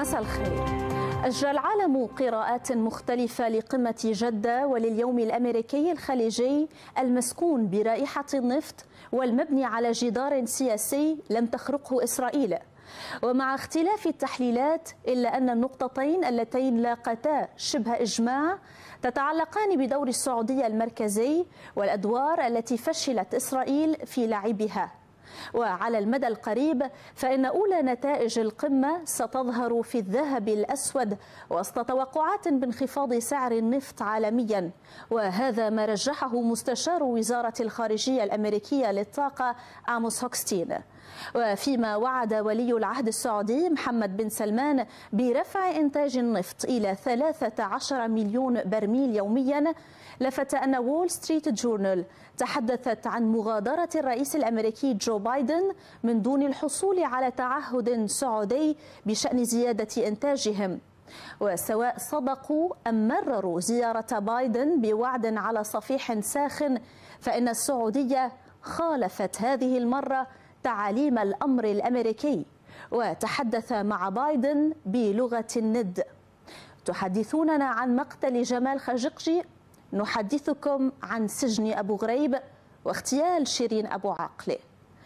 مساء الخير. أجرى العالم قراءات مختلفة لقمة جدة ولليوم الأمريكي الخليجي المسكون برائحة النفط والمبني على جدار سياسي لم تخرقه إسرائيل. ومع اختلاف التحليلات إلا أن النقطتين اللتين لاقتا شبه إجماع تتعلقان بدور السعودية المركزي والأدوار التي فشلت إسرائيل في لعبها. وعلى المدى القريب فإن أولى نتائج القمة ستظهر في الذهب الأسود وسط توقعات بانخفاض سعر النفط عالميا، وهذا ما رجحه مستشار وزارة الخارجية الأمريكية للطاقة آموس هوكستين. وفيما وعد ولي العهد السعودي محمد بن سلمان برفع إنتاج النفط إلى 13 مليون برميل يوميا، لفت أن وول ستريت جورنال تحدثت عن مغادرة الرئيس الأمريكي جو بايدن من دون الحصول على تعهد سعودي بشأن زيادة إنتاجهم. وسواء صدقوا أم مرروا زيارة بايدن بوعد على صفيح ساخن، فإن السعودية خالفت هذه المرة تعاليم الأمر الأمريكي وتحدث مع بايدن بلغة الند. تحدثوننا عن مقتل جمال خاشقجي، نحدثكم عن سجن أبو غريب واغتيال شيرين أبو عاقلة.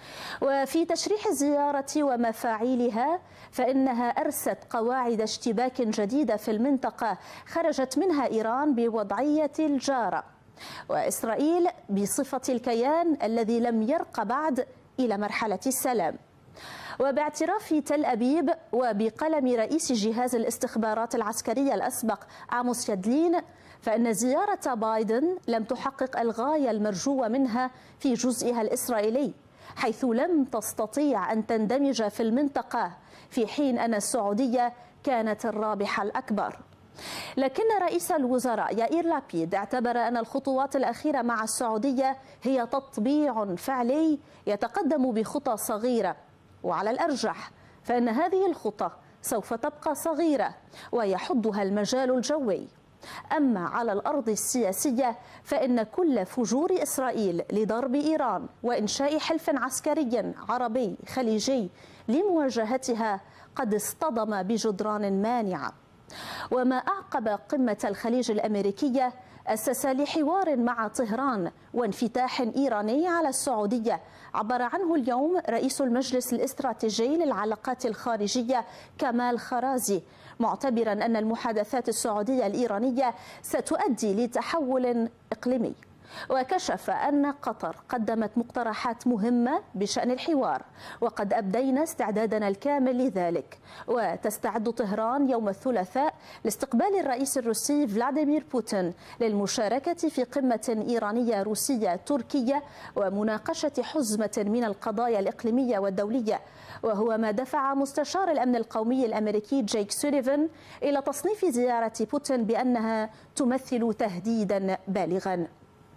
وفي تشريح الزيارة ومفاعيلها فإنها أرست قواعد اشتباك جديدة في المنطقة خرجت منها إيران بوضعية الجارة، وإسرائيل بصفة الكيان الذي لم يرق بعد إلى مرحلة السلام. وباعتراف تل أبيب وبقلم رئيس جهاز الاستخبارات العسكرية الأسبق عاموس يدلين، فإن زيارة بايدن لم تحقق الغاية المرجوة منها في جزئها الإسرائيلي، حيث لم تستطيع أن تندمج في المنطقة في حين أن السعودية كانت الرابحة الأكبر. لكن رئيس الوزراء يائير لابيد اعتبر أن الخطوات الأخيرة مع السعودية هي تطبيع فعلي يتقدم بخطى صغيرة، وعلى الأرجح فإن هذه الخطى سوف تبقى صغيرة ويحدها المجال الجوي. أما على الأرض السياسية فإن كل فجور إسرائيل لضرب إيران وإنشاء حلف عسكري عربي خليجي لمواجهتها قد اصطدم بجدران مانعة. وما أعقب قمة الخليج الأمريكية أسس لحوار مع طهران وانفتاح إيراني على السعودية عبر عنه اليوم رئيس المجلس الاستراتيجي للعلاقات الخارجية كمال خرازي، معتبرا أن المحادثات السعودية الإيرانية ستؤدي لتحول إقليمي. وكشف أن قطر قدمت مقترحات مهمة بشأن الحوار، وقد أبدينا استعدادنا الكامل لذلك. وتستعد طهران يوم الثلاثاء لاستقبال الرئيس الروسي فلاديمير بوتين للمشاركة في قمة إيرانية روسية تركية ومناقشة حزمة من القضايا الإقليمية والدولية، وهو ما دفع مستشار الأمن القومي الأمريكي جيك سوليفان إلى تصنيف زيارة بوتين بأنها تمثل تهديدا بالغا.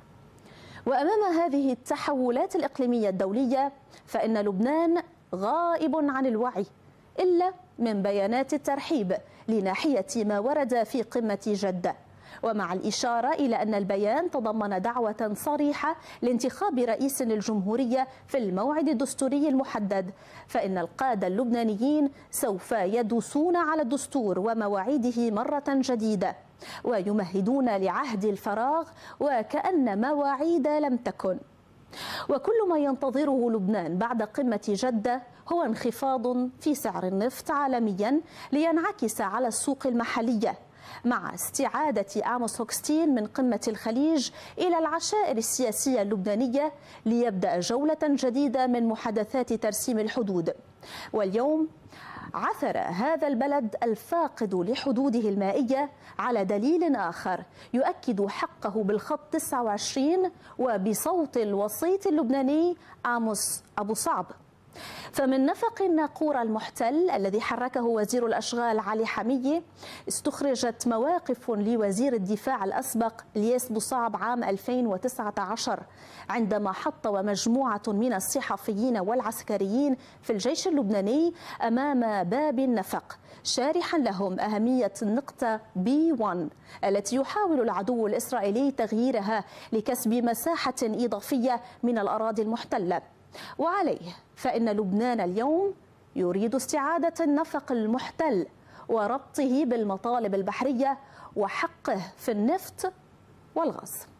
وأمام هذه التحولات الإقليمية الدولية فإن لبنان غائب عن الوعي إلا من بيانات الترحيب لناحية ما ورد في قمة جدة، ومع الإشارة إلى أن البيان تضمن دعوة صريحة لانتخاب رئيس للجمهورية في الموعد الدستوري المحدد، فإن القادة اللبنانيين سوف يدوسون على الدستور ومواعيده مرة جديدة ويمهدون لعهد الفراغ وكأن مواعيد لم تكن. وكل ما ينتظره لبنان بعد قمة جدة هو انخفاض في سعر النفط عالميا لينعكس على السوق المحلية، مع استعادة آموس هوكستين من قمة الخليج إلى العشائر السياسية اللبنانية ليبدأ جولة جديدة من محادثات ترسيم الحدود. واليوم عثر هذا البلد الفاقد لحدوده المائية على دليل آخر يؤكد حقه بالخط 29 وبصوت الوسيط اللبناني آموس أبو صعب. فمن نفق الناقور المحتل الذي حركه وزير الأشغال علي حمية استخرجت مواقف لوزير الدفاع الأسبق الياس بوصعب عام 2019 عندما حط ومجموعة من الصحفيين والعسكريين في الجيش اللبناني أمام باب النفق، شارحا لهم أهمية النقطة B1 التي يحاول العدو الإسرائيلي تغييرها لكسب مساحة إضافية من الأراضي المحتلة. وعليه فإن لبنان اليوم يريد استعادة النفق المحتل وربطه بالمطالب البحرية وحقه في النفط والغاز.